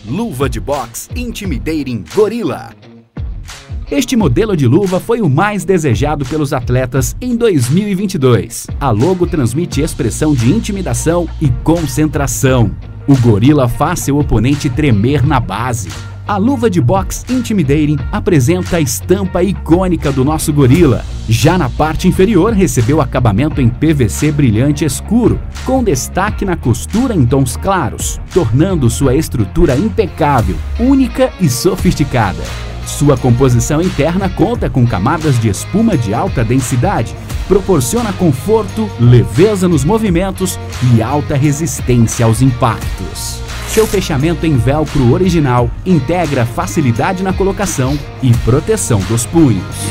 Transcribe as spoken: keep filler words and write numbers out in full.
Luva de boxe Intimidating Gorilla. Este modelo de luva foi o mais desejado pelos atletas em dois mil e vinte e dois. A logo transmite expressão de intimidação e concentração. O gorila faz seu oponente tremer na base. A luva de boxe Intimidating apresenta a estampa icônica do nosso gorila. Já na parte inferior recebeu acabamento em P V C brilhante escuro, com destaque na costura em tons claros, tornando sua estrutura impecável, única e sofisticada. Sua composição interna conta com camadas de espuma de alta densidade, proporciona conforto, leveza nos movimentos e alta resistência aos impactos. Seu fechamento em velcro original integra facilidade na colocação e proteção dos punhos.